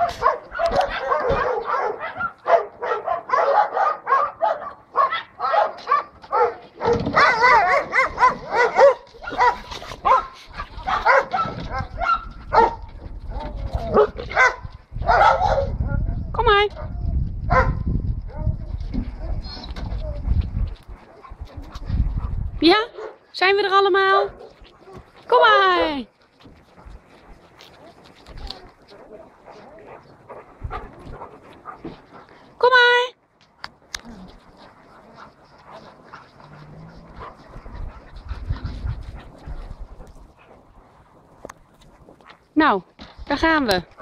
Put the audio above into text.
Kom maar. Ja, zijn we er allemaal? Kom maar. Kom maar. Nou, daar gaan we.